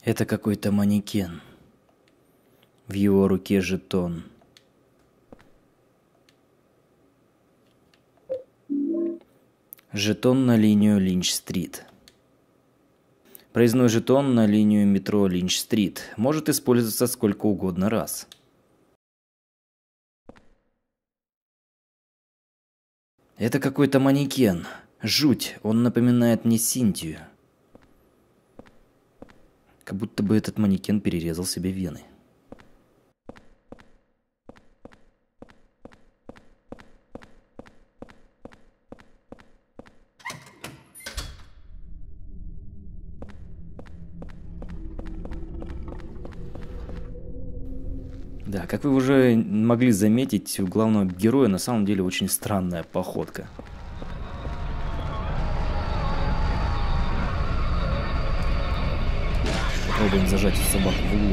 Это какой-то манекен. В его руке жетон. Жетон на линию Линч-стрит. Проездной жетон на линию метро Линч-стрит может использоваться сколько угодно раз. Это какой-то манекен. Жуть, он напоминает мне Синтию. Как будто бы этот манекен перерезал себе вены. Да, как вы уже могли заметить, у главного героя на самом деле очень странная походка. Попробуем зажать собаку в углу.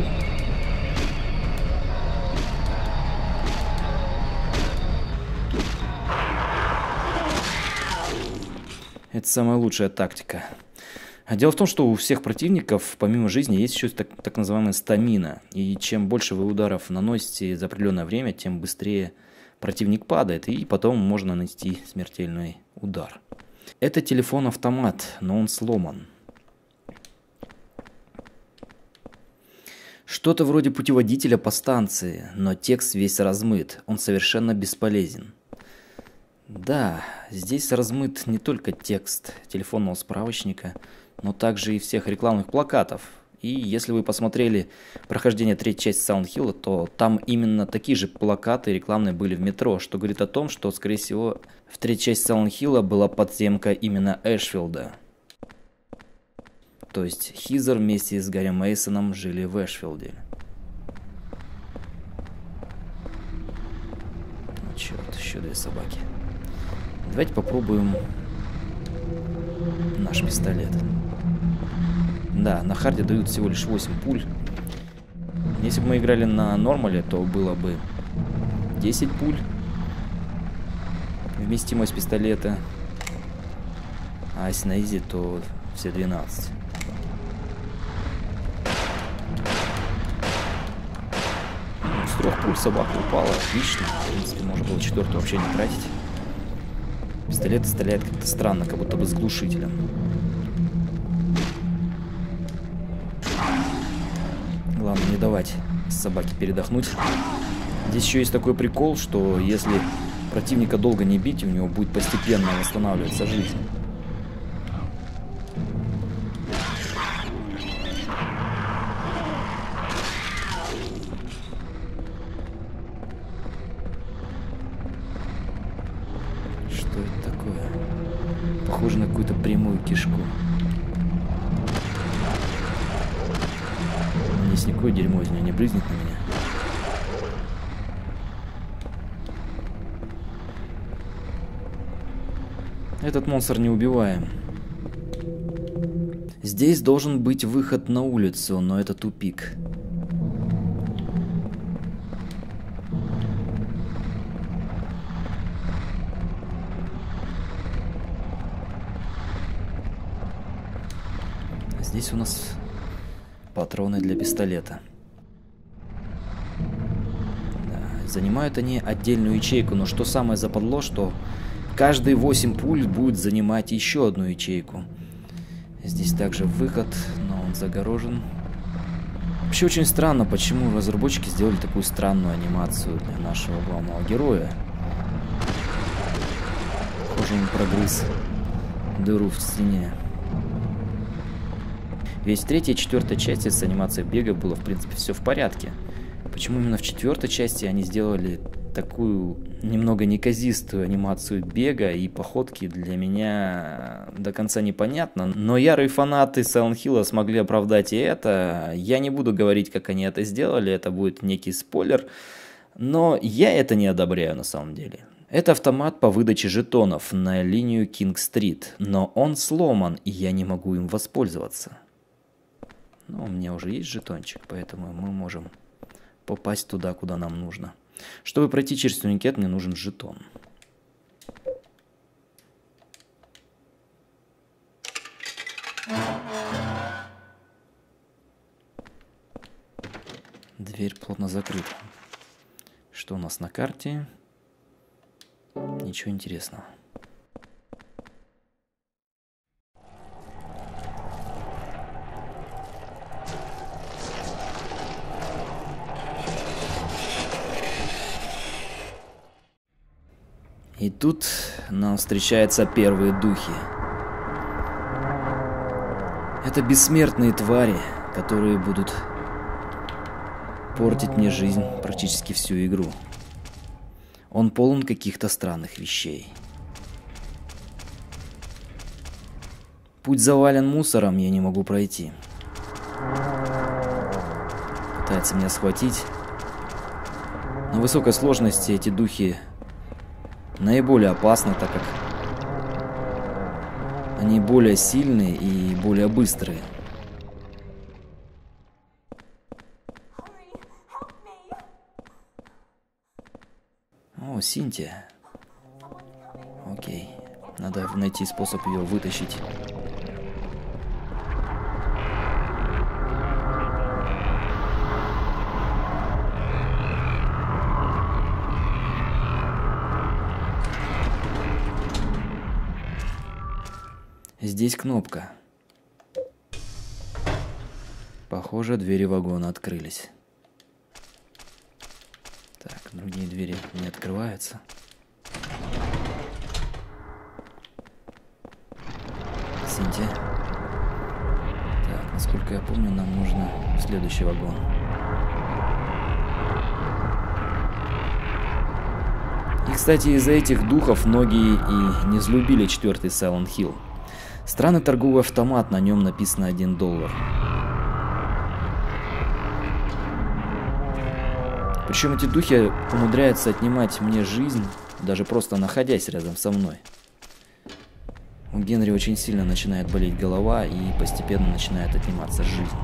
Это самая лучшая тактика. А дело в том, что у всех противников, помимо жизни, есть еще так называемая стамина. И чем больше вы ударов наносите за определенное время, тем быстрее противник падает, и потом можно нанести смертельный удар. Это телефон-автомат, но он сломан. Что-то вроде путеводителя по станции, но текст весь размыт, он совершенно бесполезен. Да, здесь размыт не только текст телефонного справочника, но также и всех рекламных плакатов. И если вы посмотрели прохождение третьей части Silent Hill, то там именно такие же плакаты рекламные были в метро, что говорит о том, что, скорее всего, в третьей части Silent Hill была подземка именно Эшфилда. То есть Хизер вместе с Гарри Мейсоном жили в Эшфилде. Ну, черт, еще две собаки. Давайте попробуем наш пистолет. Да, на харде дают всего лишь 8 пуль. Если бы мы играли на нормале, то было бы 10 пуль. Вместимость пистолета. А если на изи, то все 12. С 3 пуль собака упала. Отлично. В принципе, можно было 4-ю вообще не тратить. Пистолет стреляет как-то странно, как будто бы с глушителем. Главное не давать собаке передохнуть. Здесь еще есть такой прикол, что если противника долго не бить, у него будет постепенно восстанавливаться жизнь. Что это такое? Похоже на какую-то прямую кишку. Здесь никакое дерьмо из нее не брызнет на меня. Этот монстр не убиваем. Здесь должен быть выход на улицу, но это тупик. Здесь у нас патроны для пистолета. Да, занимают они отдельную ячейку, но что самое западло, что каждые 8 пуль будет занимать еще одну ячейку. Здесь также выход, но он загорожен. Вообще очень странно, почему разработчики сделали такую странную анимацию для нашего главного героя. Похоже, он прогрыз дыру в стене. Ведь в третьей и четвертой части с анимацией бега было, в принципе, все в порядке. Почему именно в четвертой части они сделали такую немного неказистую анимацию бега и походки, для меня до конца непонятно. Но ярые фанаты Silent Hill смогли оправдать и это. Я не буду говорить, как они это сделали, это будет некий спойлер. Но я это не одобряю на самом деле. Это автомат по выдаче жетонов на линию Кинг-стрит, но он сломан, и я не могу им воспользоваться. Но у меня уже есть жетончик, поэтому мы можем попасть туда, куда нам нужно. Чтобы пройти через турникет, мне нужен жетон. Дверь плотно закрыта. Что у нас на карте? Ничего интересного. И тут нам встречаются первые духи. Это бессмертные твари, которые будут портить мне жизнь практически всю игру. Он полон каких-то странных вещей. Путь завален мусором, я не могу пройти. Пытается меня схватить. На высокой сложности эти духи наиболее опасны, так как они более сильные и более быстрые. О, Синтия. Окей. Надо найти способ ее вытащить. Здесь кнопка. Похоже, двери вагона открылись. Так, другие двери не открываются. Синтия. Так, насколько я помню, нам нужно в следующий вагон. И, кстати, из-за этих духов многие и не взлюбили 4-й Silent Hill. Странный торговый автомат, на нем написано $1. Причем эти духи умудряются отнимать мне жизнь, даже просто находясь рядом со мной. У Генри очень сильно начинает болеть голова и постепенно начинает отниматься жизнь.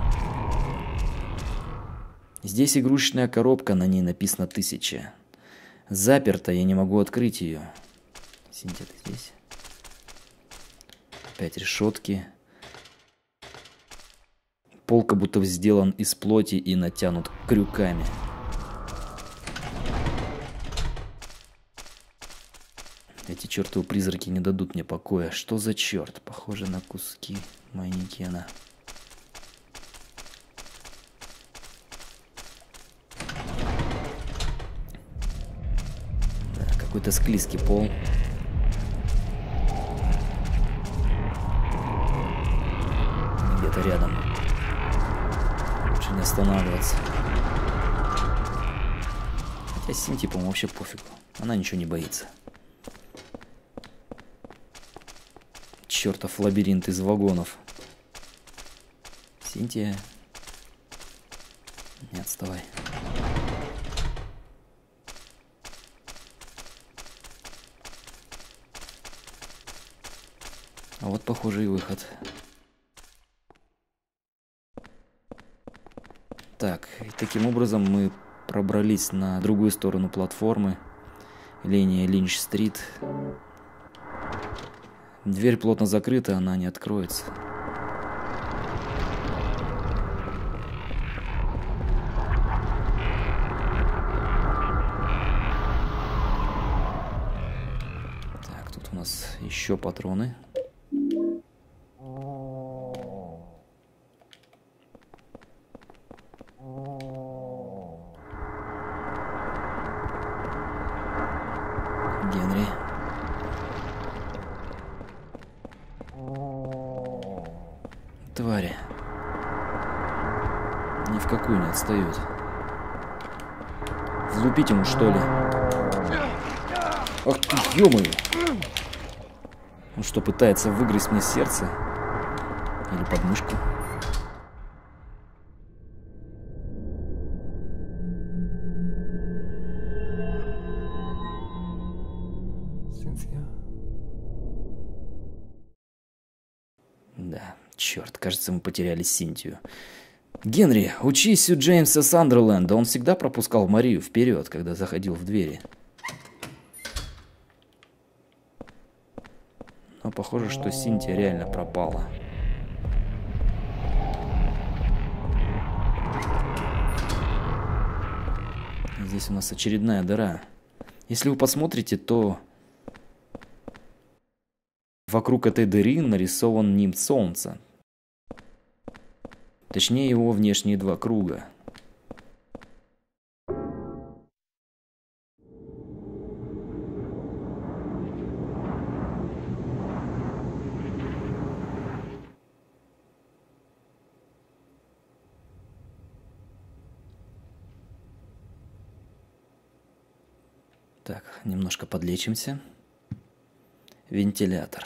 Здесь игрушечная коробка, на ней написано 1000. Заперта, я не могу открыть ее. Синтия, ты здесь? Опять решетки. Пол как будто сделан из плоти и натянут крюками. Эти чертовы призраки не дадут мне покоя. Что за черт? Похоже на куски манекена. Да, какой-то склизкий пол. Где-то рядом. Лучше не останавливаться. Хотя Синтии, по-моему, вообще пофигу. Она ничего не боится. Чертов лабиринт из вагонов. Синтия. Не отставай. А вот, похоже, и выход. Так, и таким образом мы пробрались на другую сторону платформы. Линия Линч-стрит. Дверь плотно закрыта, она не откроется. Так, тут у нас еще патроны. Генри. Твари. Ни в какую не отстают. Влупить ему, что ли? Ах ты, ё-моё! Он что, пытается выгрызть мне сердце? Или подмышку? Да, черт, кажется, мы потеряли Синтию. Генри, учись у Джеймса Сандерленда. Он всегда пропускал Марию вперед, когда заходил в двери. Но похоже, что Синтия реально пропала. Здесь у нас очередная дыра. Если вы посмотрите, то вокруг этой дыры нарисован нимб Солнца. Точнее, его внешние два круга. Так, немножко подлечимся. Вентилятор.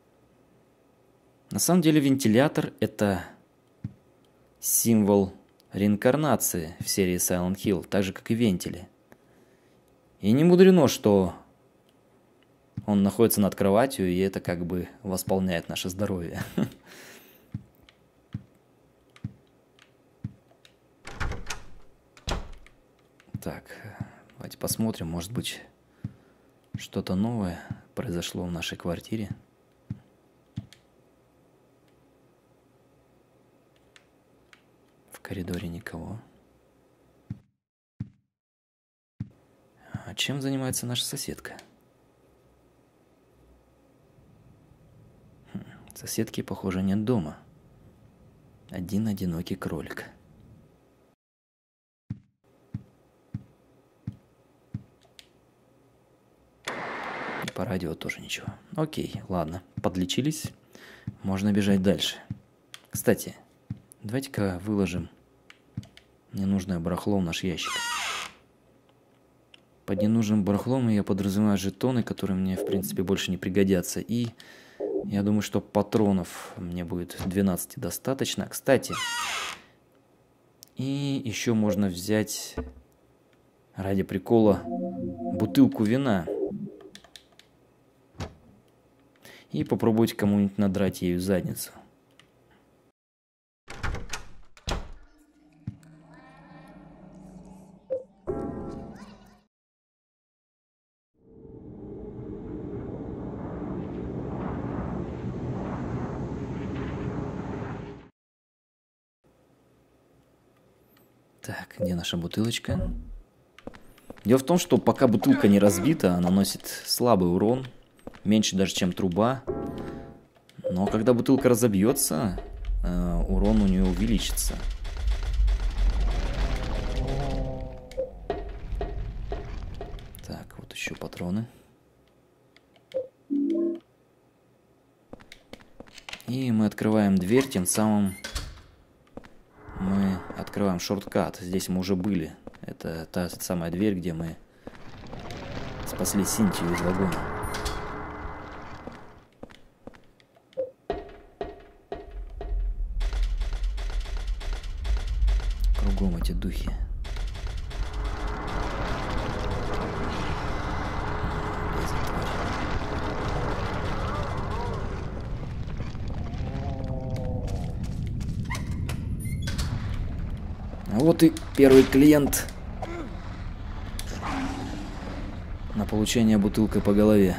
На самом деле вентилятор — это символ реинкарнации в серии Silent Hill, так же, как и вентили. И не мудрено, что он находится над кроватью, и это как бы восполняет наше здоровье. Так, давайте посмотрим, может быть, что-то новое произошло в нашей квартире. В коридоре никого. А чем занимается наша соседка? Соседки, похоже, нет дома. Один одинокий кролик. И по радио тоже ничего. Окей, ладно, подлечились. Можно бежать дальше. Кстати, давайте-ка выложим ненужное барахло в наш ящик. Под ненужным барахлом я подразумеваю жетоны, которые мне, в принципе, больше не пригодятся. И я думаю, что патронов мне будет 12 достаточно. Кстати, и еще можно взять ради прикола бутылку вина и попробовать кому-нибудь надрать ею задницу. Так, где наша бутылочка? Дело в том, что пока бутылка не разбита, она наносит слабый урон, меньше даже, чем труба. Но когда бутылка разобьется, урон у нее увеличится. Так, вот еще патроны. И мы открываем дверь, тем самым мы открываем шорткат. Здесь мы уже были. Это та самая дверь, где мы спасли Синтию из вагона. Кругом эти духи. А вот и первый клиент на получение бутылкой по голове.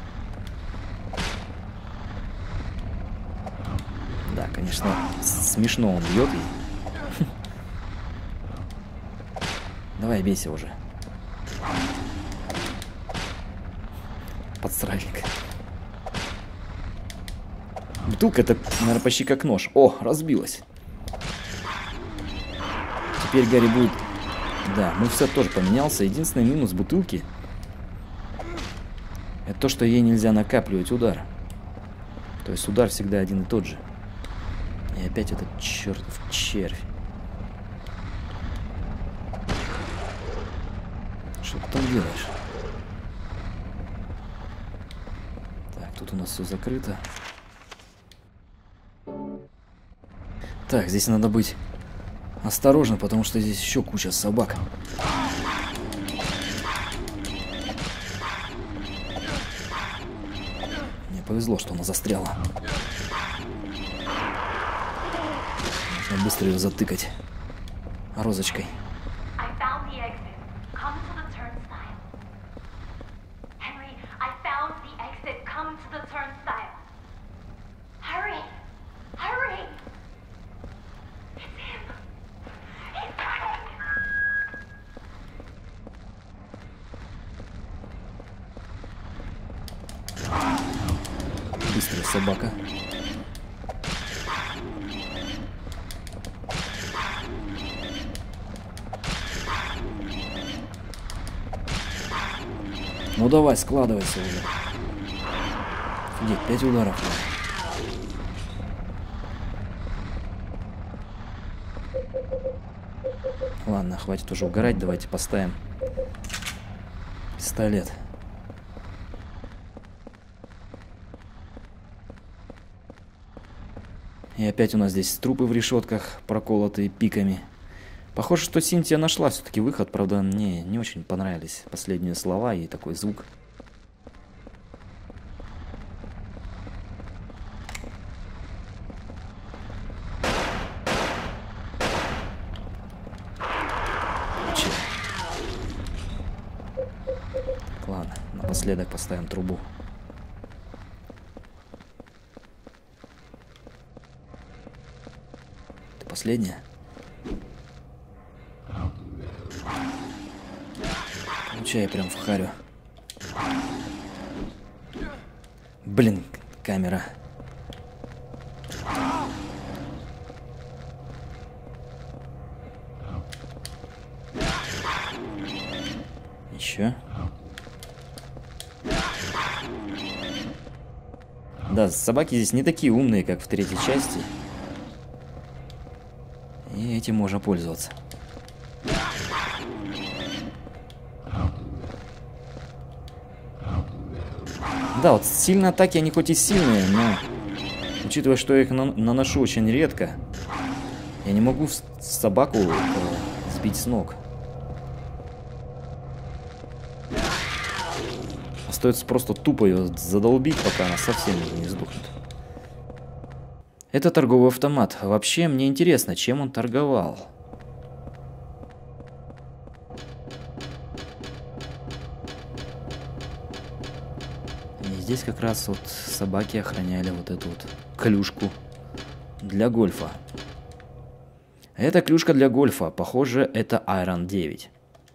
Да, конечно, смешно он бьет ей. Давай, бейся уже. Подсральник. Бутылка — это, наверное, почти как нож. О, разбилась. Теперь Гарри будет... Да, мувсет тоже поменялся. Единственный минус бутылки — это то, что ей нельзя накапливать удар. То есть удар всегда один и тот же. И опять этот чертов червь. Что ты там делаешь? Так, тут у нас все закрыто. Так, здесь надо быть осторожно, потому что здесь еще куча собак. Мне повезло, что она застряла. Нужно быстро ее затыкать розочкой. собака. Ну давай, складывайся уже. Офигеть, 5 ударов. Ладно, хватит уже угорать, давайте поставим пистолет. И опять у нас здесь трупы в решетках, проколотые пиками. Похоже, что Синтия нашла все-таки выход, правда, мне не очень понравились последние слова и такой звук. Так, ладно, напоследок поставим трубу. Ты последняя? Получай прям в харю. Блин, камера. Еще. Да, собаки здесь не такие умные, как в третьей части. И этим можно пользоваться. Да, вот сильные атаки, они хоть и сильные, но учитывая, что я их наношу очень редко, я не могу собаку сбить с ног. Остается просто тупо ее задолбить, пока она совсем не сдохнет. Это торговый автомат. Вообще, мне интересно, чем он торговал. И здесь как раз вот собаки охраняли вот эту вот клюшку для гольфа. Это клюшка для гольфа. Похоже, это Iron 9.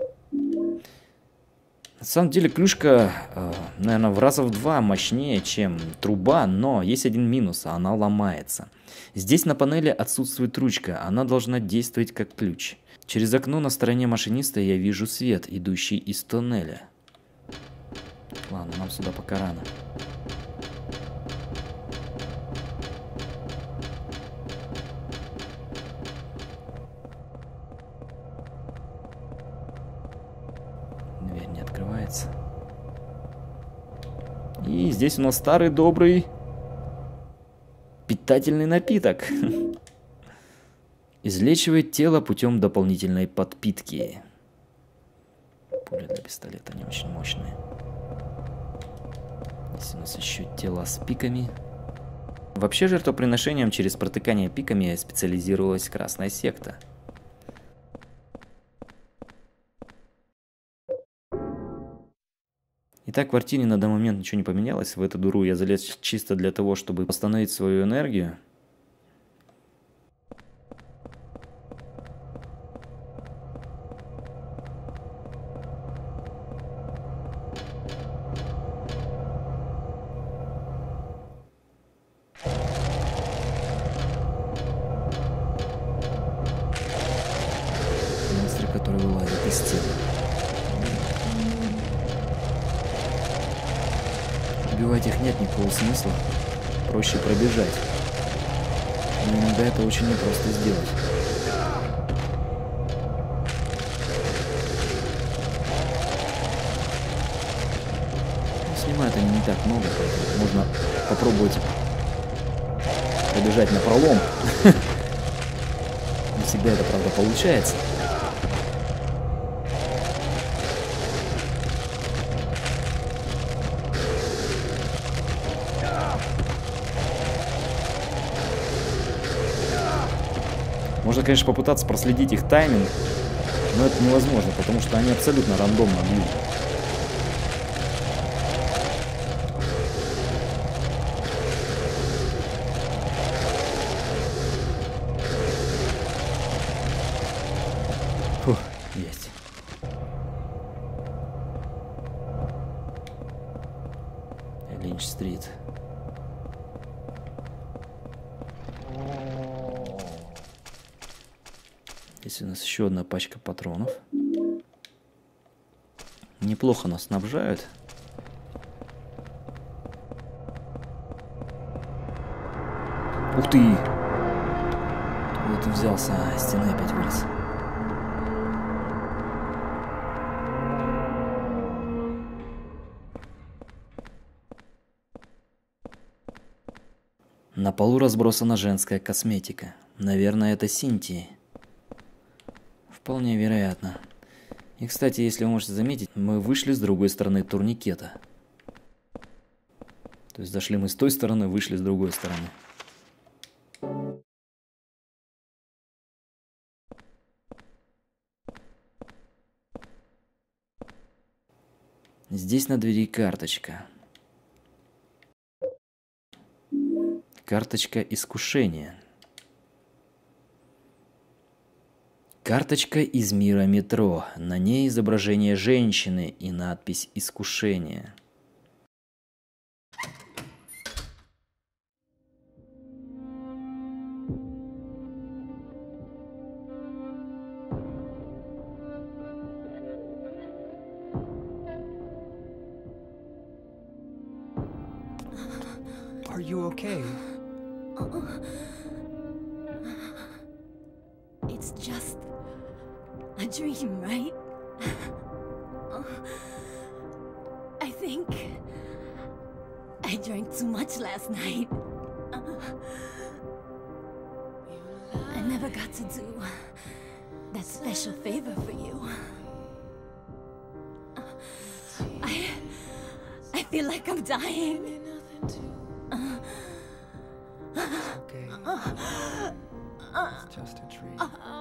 На самом деле клюшка, наверное, в раза в 2 мощнее, чем труба, но есть один минус, она ломается. Здесь на панели отсутствует ручка, она должна действовать как ключ. Через окно на стороне машиниста я вижу свет, идущий из тоннеля. Ладно, нам сюда пока рано. Дверь не открывается. И здесь у нас старый добрый питательный напиток. Излечивает тело путем дополнительной подпитки. Пули для пистолета не очень мощные. Здесь у нас еще тела с пиками. Вообще жертвоприношением через протыкание пиками специализировалась Красная Секта. Итак, в квартире на данный момент ничего не поменялось. В эту дыру я залез чисто для того, чтобы восстановить свою энергию. Монстры, которые вылазят из стены. Убивать их нет никакого смысла. Проще пробежать. Но иногда это очень непросто сделать. Снимают они не так много, поэтому можно попробовать пробежать напролом. Не всегда это, правда, получается. Можно, конечно, попытаться проследить их тайминг, но это невозможно, потому что они абсолютно рандомно бьют. Фух, есть. Линч-стрит. Здесь у нас еще одна пачка патронов. Неплохо нас снабжают. Ух ты! Вот ты взялся, а стены опять вылез. На полу разбросана женская косметика. Наверное, это Синтии. Вполне вероятно. И, кстати, если вы можете заметить, мы вышли с другой стороны турникета. То есть зашли мы с той стороны, вышли с другой стороны. Здесь на двери карточка. Карточка искушения. Карточка из мира метро. На ней изображение женщины и надпись «Искушение». Are you okay? It's just a dream, right? I think I drank too much last night. I never got to do that special favor for you. I feel like I'm dying. Okay. It's just a dream.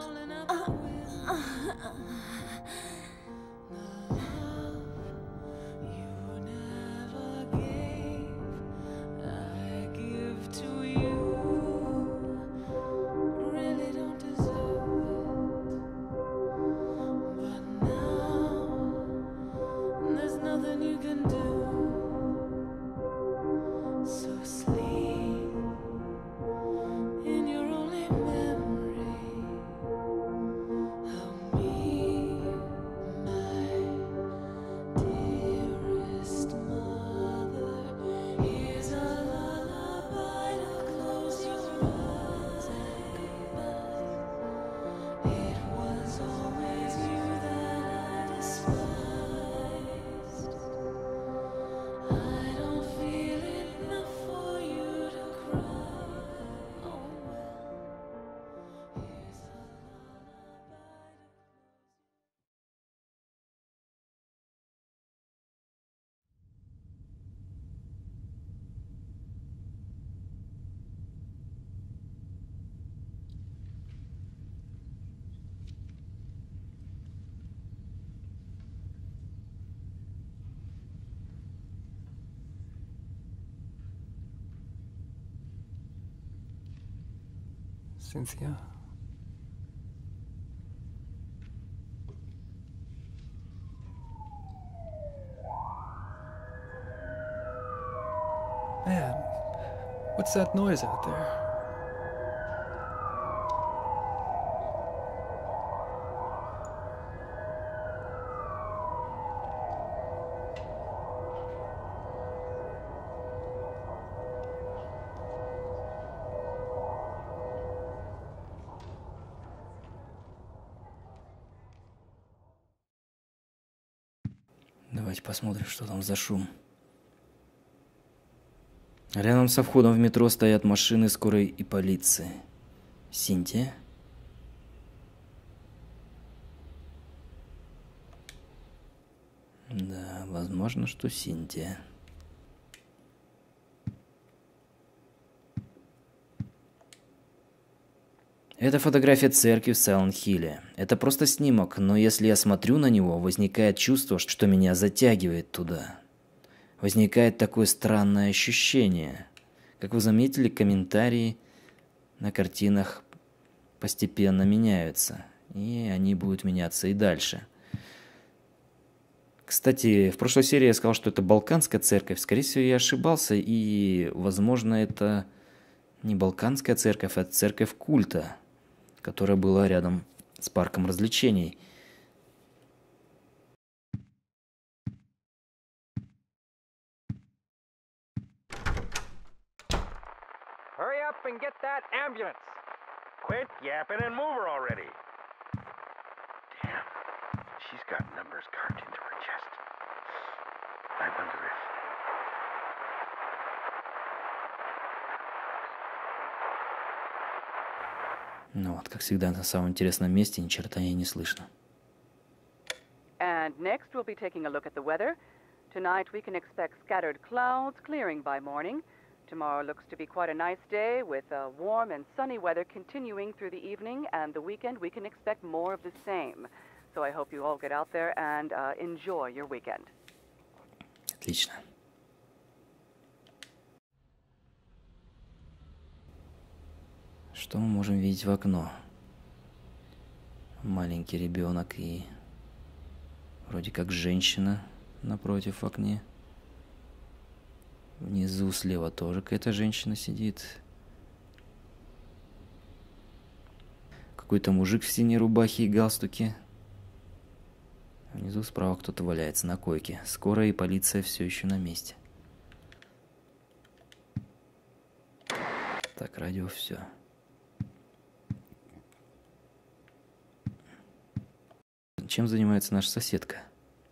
Cynthia? Man, what's that noise out there? Давайте посмотрим, что там за шум. Рядом со входом в метро стоят машины скорой и полиции. Синтия? Да, возможно, что Синтия. Это фотография церкви в Сайлент-Хилле. Это просто снимок, но если я смотрю на него, возникает чувство, что меня затягивает туда. Возникает такое странное ощущение. Как вы заметили, комментарии на картинах постепенно меняются. И они будут меняться и дальше. Кстати, в прошлой серии я сказал, что это Балканская церковь. Скорее всего, я ошибался. И, возможно, это не Балканская церковь, а церковь культа, которая была рядом с парком развлечений. Hurry up and get that ambulance. Quit yapping and move her already. Damn, she's got numbers carved into her chest. I wonder if... Ну вот, как всегда, на самом интересном месте ни черта ей не слышно. And next we'll be taking a look at the weather. Tonight we can expect scattered clouds clearing by morning. Tomorrow looks to be quite a nice day with warm and sunny weather continuing through the evening, and the weekend we can expect more of the same. So I hope you all get out there and enjoy your weekend. Отлично. Что мы можем видеть в окно? Маленький ребенок и вроде как женщина напротив в окне. Внизу слева тоже какая-то женщина сидит. Какой-то мужик в синей рубахе и галстуке. Внизу справа кто-то валяется на койке. Скорая и полиция все еще на месте. Так, радио все. Чем занимается наша соседка?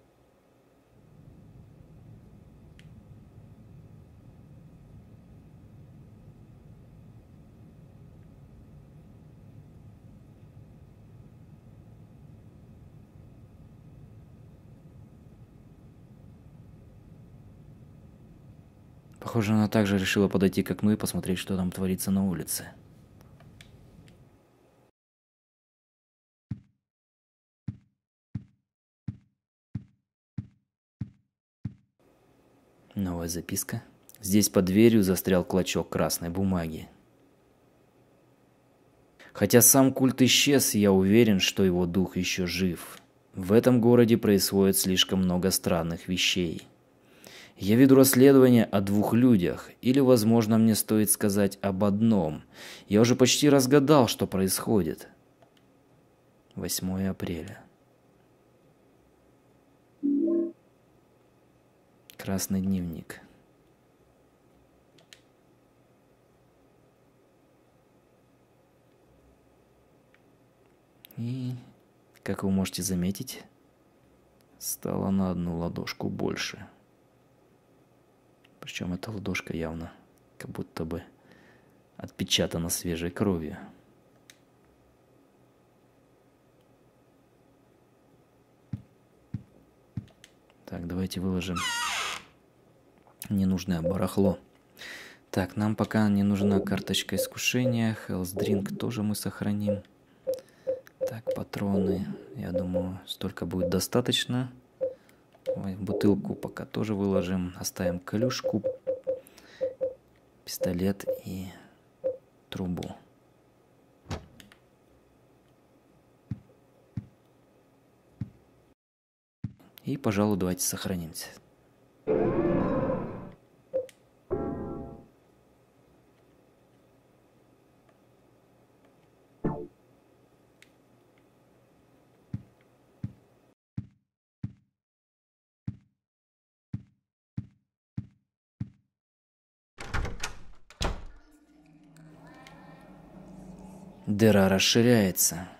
Похоже, она также решила подойти к окну и посмотреть, что там творится на улице. Новая записка. Здесь под дверью застрял клочок красной бумаги. Хотя сам культ исчез, я уверен, что его дух еще жив. В этом городе происходит слишком много странных вещей. Я веду расследование о 2 людях, или, возможно, мне стоит сказать об одном. Я уже почти разгадал, что происходит. 8 апреля. Красный дневник. И, как вы можете заметить, стало на 1 ладошку больше. Причем эта ладошка явно как будто бы отпечатана свежей кровью. Так, давайте выложим ненужное барахло. Так, нам пока не нужна карточка искушения. Hell's Drink тоже мы сохраним. Так, патроны. Я думаю, столько будет достаточно. Ой, бутылку пока тоже выложим. Оставим клюшку, пистолет и трубу. И, пожалуй, давайте сохранимся. Дыра расширяется.